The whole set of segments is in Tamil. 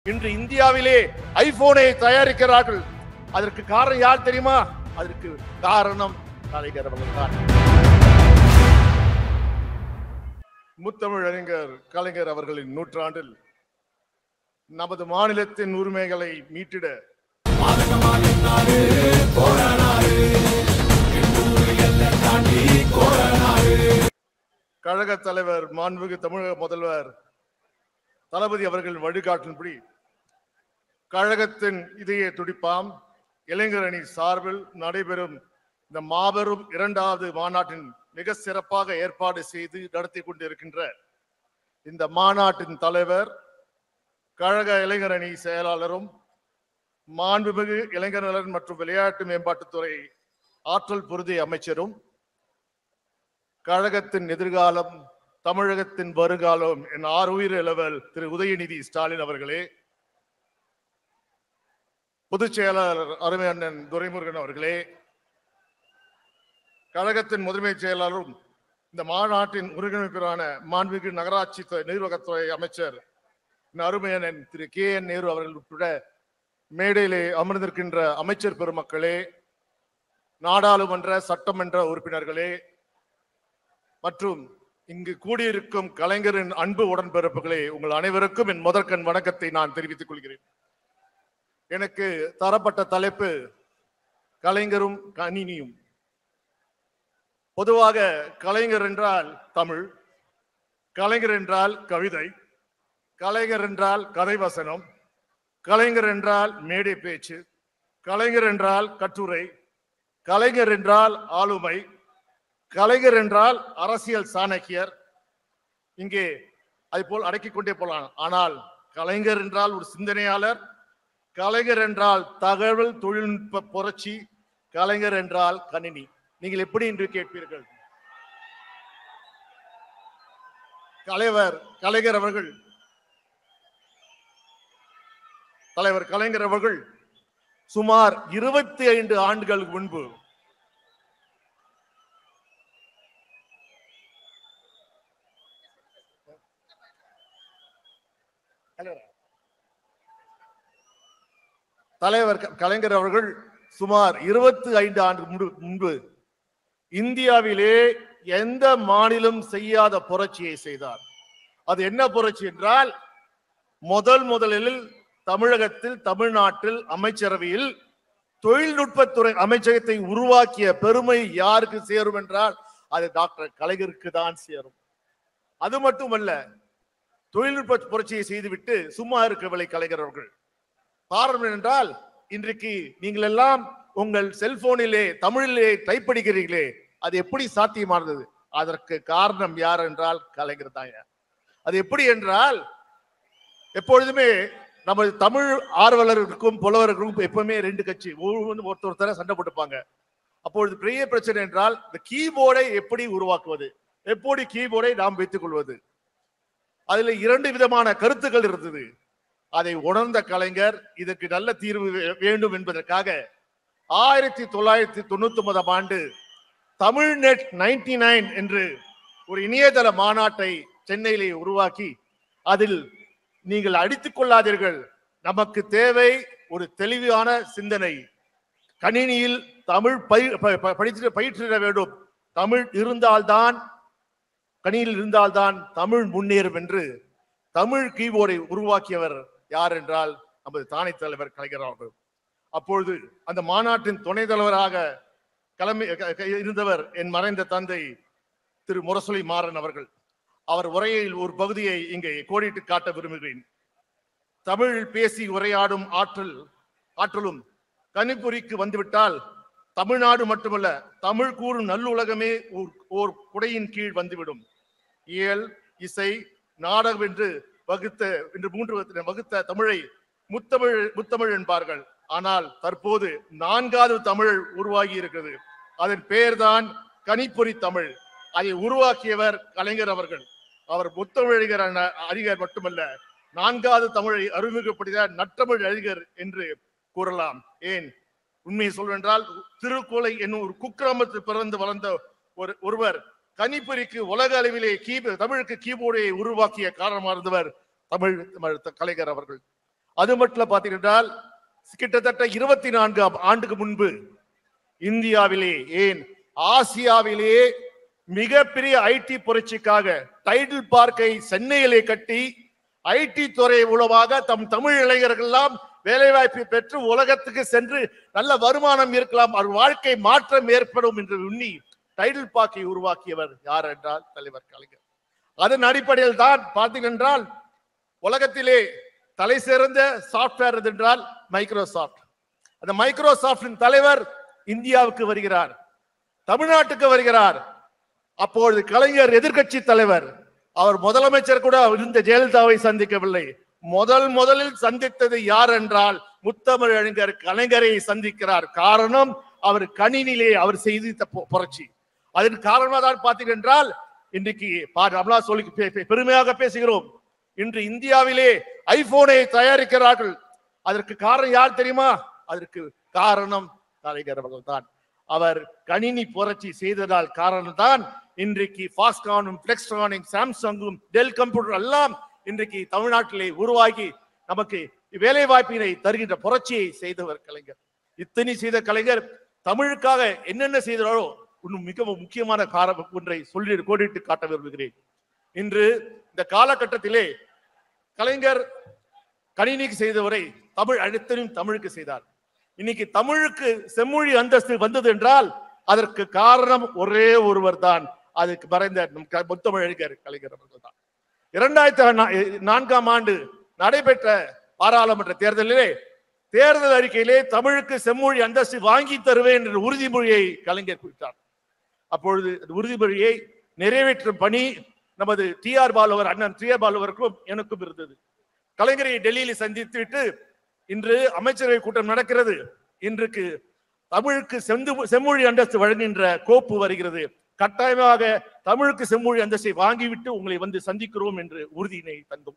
இன்று இந்தியாவிலே ஐபோனை தயாரிக்கிறார்கள். அதற்கு காரணம் யார் தெரியுமா? அதற்கு காரணம் கலைஞர் அவர்கள் தான். முத்தமிழறிஞர் கலைஞர் அவர்களின் நூற்றாண்டில் நமது மாநிலத்தின் உரிமைகளை மீட்டிட கழக தலைவர் மாண்புமிகு தமிழக முதல்வர் தளபதி அவர்கள் வழிகாட்டின்படி கழகத்தின் இதய துடிப்பாம் இளைஞர் அணி சார்பில் நடைபெறும் இந்த மாபெரும் 2வது மாநாட்டின் மிக சிறப்பாக ஏற்பாடு செய்து நடத்தி கொண்டிருக்கின்ற இந்த மாநாட்டின் தலைவர் கழக இளைஞர் அணி செயலாளரும் மாண்புமிகு இளைஞர் நலன் மற்றும் விளையாட்டு மேம்பாட்டுத்துறை ஆற்றல் பொருதி அமைச்சரும் கழகத்தின் எதிர்காலம் தமிழகத்தின் வருகாலம் என் ஆறுயிர் இளவல் திரு உதயநிதி ஸ்டாலின் அவர்களே, பொதுச் செயலாளர் அருமை அண்ணன் துரைமுருகன் அவர்களே, கழகத்தின் முதன்மை செயலாளரும் இந்த மாநாட்டின் ஒருங்கிணைப்பாளரான மாண்புமிகு நகராட்சி நிர்வாகத்துறை அமைச்சர் அருமை அண்ணன் திரு KN நேரு அவர்கள் உட்பட மேடையிலே அமர்ந்திருக்கின்ற அமைச்சர் பெருமக்களே, நாடாளுமன்ற சட்டமன்ற உறுப்பினர்களே மற்றும் இங்கு கூடியிருக்கும் கலைஞரின் அன்பு உடன்பிறப்புகளே, உங்கள் அனைவருக்கும் என் முதற்கண் வணக்கத்தை நான் தெரிவித்துக் கொள்கிறேன். எனக்கு தரப்பட்ட தலைப்பு கலைஞரும் கணினியும். பொதுவாக கலைஞர் என்றால் தமிழ், கலைஞர் என்றால் கவிதை, கலைஞர் என்றால் கதை வசனம், கலைஞர் என்றால் மேடை பேச்சு, கலைஞர் என்றால் கட்டுரை, கலைஞர் என்றால் ஆளுமை, கலைஞர் என்றால் அரசியல் சாணக்கியர். இங்கே அதை போல் அடக்கிக் கொண்டே போலாம். ஆனால் கலைஞர் என்றால் ஒரு சிந்தனையாளர், கலைஞர் என்றால் தகவல் தொழில்நுட்ப புரட்சி, கலைஞர் என்றால் கணினி. நீங்கள் எப்படி என்று கேட்பீர்கள்? தலைவர் கலைஞர் அவர்கள் சுமார் 25 ஆண்டுகளுக்கு முன்பு தலைவர் கலைஞர் அவர்கள் சுமார் 25 ஆண்டு முன்பு இந்தியாவிலே எந்த மாநிலம் செய்யாத புரட்சியை செய்தார். அது என்ன புரட்சி என்றால், முதலில் தமிழகத்தில் தமிழ்நாட்டில் அமைச்சரவையில் தொழில்நுட்பத்துறை அமைச்சகத்தை உருவாக்கிய பெருமை யாருக்கு சேரும் என்றால் அது டாக்டர் கலைஞருக்கு தான் சேரும். அது மட்டுமல்ல, தொழில்நுட்ப புரட்சியை செய்துவிட்டு சும்மா இருக்கவில்லை கலைஞர் அவர்கள். காரணம் என்றால், இன்றைக்கு நீங்கள் எல்லாம் உங்கள் செல்போனிலே தமிழிலே டைப் படிக்கிறீர்களே, அது எப்படி சாத்தியமானது? அதற்கு காரணம் யார் என்றால் கலைஞர் தான். அது எப்படி என்றால், எப்பொழுதுமே நமது தமிழ் ஆர்வலர்களுக்கும் புலவர்களுக்கும் எப்பவுமே 2 கட்சி ஒருத்தர சண்டை போட்டுப்பாங்க. அப்பொழுது பெரிய பிரச்சனை என்றால் இந்த கீபோர்டை எப்படி உருவாக்குவது, எப்படி கீபோர்டை நாம் வைத்துக் கொள்வது. அதுல 2 விதமான கருத்துக்கள் இருந்தது. அதை உணர்ந்த கலைஞர் இதற்கு நல்ல தீர்வு வேண்டும் என்பதற்காக 1999 ஆண்டு தமிழ்நெட் 99 என்று ஒரு இணையதள மாநாட்டை சென்னையிலே உருவாக்கி, அதில் நீங்கள் அடித்துக் கொள்ளாதீர்கள், நமக்கு தேவை ஒரு தெளிவான சிந்தனை, கணினியில் தமிழ் பயிற்றிட வேண்டும், தமிழ் இருந்தால்தான் கணினியில் இருந்தால்தான் தமிழ் முன்னேறும் என்று தமிழ் கீபோர்டை உருவாக்கியவர் யார் என்றால் நமது தானை தலைவர் கலைஞர் அவர்கள். அப்பொழுது அந்த மாநாட்டின் துணை தலைவராக இருந்தவர் என் மறைந்த தந்தை திரு முரசொலி மாறன் அவர்கள். அவர் உரையில் ஒரு பகுதியை இங்கே கோடிட்டு காட்ட விரும்புகிறேன். தமிழில் பேசி உரையாடும் ஆற்றலும் கணிப்பொறிக்கு வந்துவிட்டால் தமிழ்நாடு மட்டுமல்ல, தமிழ் கூறும் நல்லுலகமே ஓர் குடையின் கீழ் வந்துவிடும். இயல், இசை, நாடகம் என்று 3 வகுத்த தமிழை முத்தமிழ் என்பார்கள். ஆனால் தற்போது 4வது தமிழ் உருவாகி இருக்கிறது. அதன் பெயர்தான் கணிப்பொறி தமிழ். அதை உருவாக்கியவர் கலைஞர் அவர்கள். அவர் முத்தமிழறிஞர் அறிஞர் மட்டுமல்ல, 4வது தமிழை அறிமுகப்படுத்த நற்றமிழ் அறிஞர் என்று கூறலாம். ஏன் உண்மையை சொல்வென்றால், திருக்குவளை என்னும் ஒரு குக்கிராமத்தில் பிறந்து வளர்ந்த ஒருவர் கணிப்பொறிக்கு உலக அளவிலே தமிழுக்கு கீபோர்டை உருவாக்கிய காரணமாக இருந்தவர் தமிழ் கலைஞர் அவர்கள். அது மட்டும் பார்த்தீங்கன்னா கிட்டத்தட்ட 24 ஆண்டுக்கு முன்பு இந்தியாவிலே ஏன் ஆசியாவிலேயே மிகப்பெரிய ஐடி புரட்சிக்காக டைட்டில் பார்க்கை சென்னையிலே கட்டி ஐடி துறை மூலமாக தமிழ் இளைஞர்கள் எல்லாம் வேலைவாய்ப்பை பெற்று உலகத்துக்கு சென்று நல்ல வருமானம் இருக்கலாம், அவர் வாழ்க்கை மாற்றம் ஏற்படும் என்று எண்ணி டைட்டில் பார்க்கை உருவாக்கியவர் யார் என்றால் தலைவர் கலைஞர். அதன் அடிப்படையில் தான் பார்த்தீங்கன்றால் உலகத்திலே தலை சிறந்த சாப்ட்வேர் என்றால் மைக்ரோசாப்ட். அந்த மைக்ரோசாப்டின் தலைவர் இந்தியாவுக்கு வருகிறார், தமிழ்நாட்டுக்கு வருகிறார். அப்பொழுது கலைஞர் எதிர்கட்சி தலைவர், அவர் முதலமைச்சர் கூட இருந்த ஜெயலலிதாவை சந்திக்கவில்லை. முதலில் சந்தித்தது யார் என்றால் முத்தமிழறிஞர் கலைஞரை சந்திக்கிறார். காரணம் அவர் கணினிலே அவர் செய்த புரட்சி. அதன் காரணமாக தான் பார்த்தீர்கள் இன்றைக்கு சொல்லி பெருமையாக பேசுகிறோம். இன்று இந்தியாவிலே ஐபோனை தயாரிக்கிறார்கள். அதற்கு காரணம் யார் தெரியுமா? அதற்கு காரணம் கலைஞர் அவர்கள் தான். அவர் கணினி புரட்சி செய்ததால் காரணம் தான் இன்றைக்கு பாஸ்கானும் பிளெக்ஸ்ட்ரானும் சாம்சங்கும் டெல் கம்ப்யூட்டர் எல்லாம் இன்றைக்கு தமிழ்நாட்டிலே உருவாகி நமக்கு வேலை வாய்ப்பினை தருகின்ற புரட்சியை செய்தவர் கலைஞர். இத்தனை செய்த கலைஞர் தமிழுக்காக என்னென்ன செய்தாரோ இன்னும் மிகவும் முக்கியமான காரணம் ஒன்றை சொல்லி கோடிட்டு காட்ட விரும்புகிறேன். இன்று இந்த காலகட்டத்திலே கலைஞர் கணினிக்கு செய்தவரை தமிழ் அனைத்தையும் தமிழுக்கு செய்தார். இன்னைக்கு தமிழுக்கு செம்மொழி அந்தஸ்து வந்தது என்றால் அதற்கு காரணம் ஒரே ஒருவர் தான், அதுக்கு மறைந்த முத்தமிழறிஞர் கலைஞர் அவர்கள் தான். 2004ஆம் ஆண்டு நடைபெற்ற பாராளுமன்ற தேர்தலிலே தேர்தல் அறிக்கையிலே தமிழுக்கு செம்மொழி அந்தஸ்து வாங்கி தருவேன் என்ற உறுதிமொழியை கலைஞர் குறித்தார். அப்பொழுது உறுதிமொழியை நிறைவேற்றும் பணி நமது அண்ணன் டி ஆர் பாலுவருக்கும் எனக்கும் இருந்தது. கலைஞரை டெல்லியில் சந்தித்து விட்டு இன்று அமைச்சரவை கூட்டம் நடக்கிறது. இன்றைக்கு தமிழுக்கு செம்மொழி அந்தஸ்து வழங்குகின்ற கோப்பு வருகிறது. கட்டாயமாக தமிழுக்கு செம்மொழி அந்தஸ்தை வாங்கிவிட்டு உங்களை வந்து சந்திக்கிறோம் என்று உறுதியினை தந்தோம்.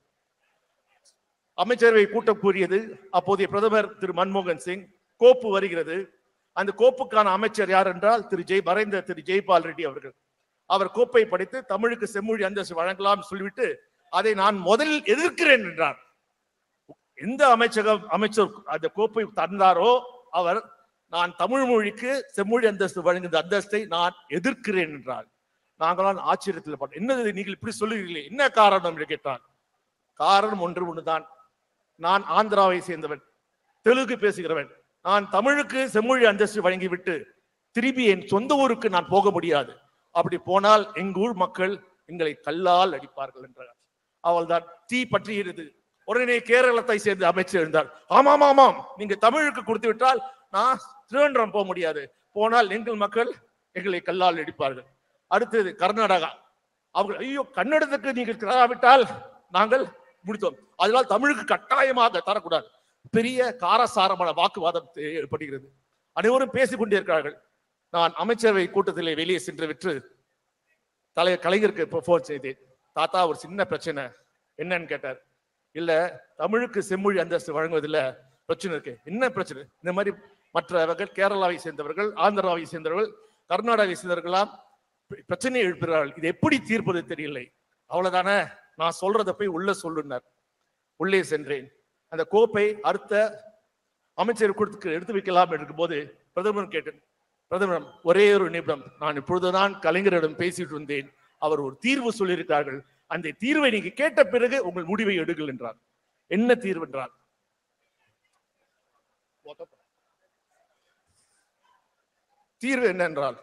அமைச்சரவை கூட்டம் கூறியது. அப்போதைய பிரதமர் திரு மன்மோகன் சிங் கோப்பு வருகிறது. அந்த கோப்புக்கான அமைச்சர் யார் என்றால் மறைந்த திரு ஜெய்பால் ரெட்டி அவர்கள். அவர் கோப்பை படித்து தமிழுக்கு செம்மொழி அந்தஸ்து வழங்கலாம் சொல்லிவிட்டு அதை நான் முதலில் எதிர்க்கிறேன் என்றார். எந்த அமைச்சர் அந்த கோப்பை தந்தாரோ அவர் நான் தமிழ் மொழிக்கு செம்மொழி அந்தஸ்து வழங்குகின்ற அந்தஸ்தை நான் எதிர்க்கிறேன் என்றார். நாங்களாம் ஆச்சரியத்தில் பார்த்தோம். என்னது நீங்கள் இப்படி சொல்லுகிறீர்களே, என்ன காரணம் என்று கேட்டார். காரணம் ஒன்றுதான், நான் ஆந்திராவை சேர்ந்தவன், தெலுங்கு பேசுகிறவன். நான் தமிழுக்கு செம்மொழி அந்தஸ்து வழங்கிவிட்டு திரும்பி என் சொந்த ஊருக்கு நான் போக முடியாது. அப்படி போனால் எங்க ஊர் மக்கள் எங்களை கல்லால் அடிப்பார்கள் என்றார். அவள் தான் தீ பற்றியிருது. உடனே கேரளத்தை சேர்ந்த அமைச்சர் இருந்தார். ஆமாம் ஆமாம், நீங்க தமிழுக்கு கொடுத்து விட்டால் நான் திருவனந்தபுரம் போக முடியாது, போனால் எங்கள் மக்கள் எங்களை கல்லால் அடிப்பார்கள். அடுத்தது கர்நாடகா. அவர்கள் ஐயோ கன்னடத்துக்கு நீங்கள் தராவிட்டால் நாங்கள் முடித்தோம், அதனால் தமிழுக்கு கட்டாயமாக தரக்கூடாது. பெரிய காரசாரமான வாக்குவாதம் ஏற்படுகிறது. அனைவரும் பேசிக் கொண்டே இருக்கிறார்கள். நான் அமைச்சரவை கூட்டத்திலே வெளியே சென்று விட்டு கலைஞருக்கு போன் செய்தேன். தாத்தா ஒரு சின்ன பிரச்சனை என்னன்னு கேட்டார். இல்ல தமிழுக்கு செம்மொழி அந்தஸ்து வழங்குவதில் பிரச்சனை இருக்கு. என்ன பிரச்சனை? இந்த மாதிரி மற்றவர்கள் கேரளாவை சேர்ந்தவர்கள், ஆந்திராவை சேர்ந்தவர்கள், கர்நாடகாவை சேர்ந்தவர்களாம் பிரச்சனையை எழுப்புகிறார்கள். இது எப்படி தீர்ப்பது தெரியலை. அவ்வளவுதானே, நான் சொல்றதை போய் உள்ள சொல்லுனார். உள்ளே சென்றேன். அந்த கோப்பை அடுத்த அமைச்சர் கூட்டத்துக்கு எடுத்து வைக்கலாம் இருக்கும் போது பிரதமர் கேட்டேன். பிரதமர் ஒரே ஒரு நிமிடம், நான் இப்பொழுதுதான் கலைஞரிடம் பேசிட்டு இருந்தேன், அவர் ஒரு தீர்வு சொல்லியிருக்கார்கள், அந்த தீர்வை நீங்க கேட்ட பிறகு உங்கள் முடிவை எடுங்கள் என்றார். என்ன தீர்வு என்றார்? தீர்வு என்னென்றால்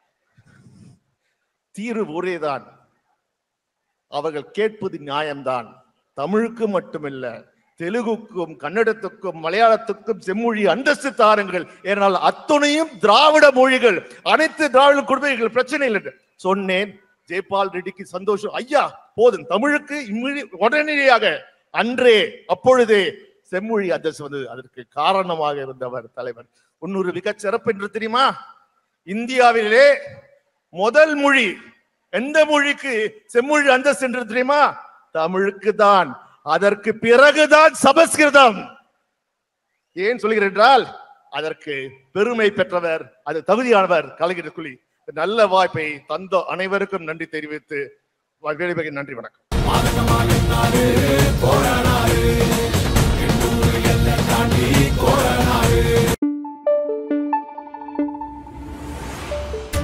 தீர்வு ஒரேதான். அவர்கள் கேட்பது நியாயம்தான். தமிழுக்கு மட்டுமில்ல, தெலுங்குக்கும் கன்னடத்துக்கும் மலையாளத்துக்கும் செம்மொழி அந்தஸ்து தாருங்கள். ஏனால் அத்துணையும் திராவிட மொழிகள், அனைத்து திராவிட குடும்பங்கள் பிரச்சனை இல்லை சொன்னேன். ஜெய்பால் ரெட்டிக்கு சந்தோஷம். ஐயா போதும், தமிழுக்கு உடனடியாக அன்றே அப்பொழுதே செம்மொழி அந்தஸ்து வந்தது. அதற்கு காரணமாக இருந்தவர் தலைவர். இன்னொரு மிக சிறப்பு என்று தெரியுமா? இந்தியாவிலே முதல் மொழி எந்த மொழிக்கு செம்மொழி அந்தஸ்து என்று தெரியுமா? தமிழுக்கு தான். அதற்கு பிறகுதான் சமஸ்கிருதம். ஏன் சொல்கிறேன் என்றால் அதற்கு பெருமை பெற்றவர், அது தகுதியானவர் கலைஞர் குழி. நல்ல வாய்ப்பை தந்த அனைவருக்கும் நன்றி தெரிவித்து நன்றி, வணக்கம்.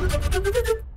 Thank you.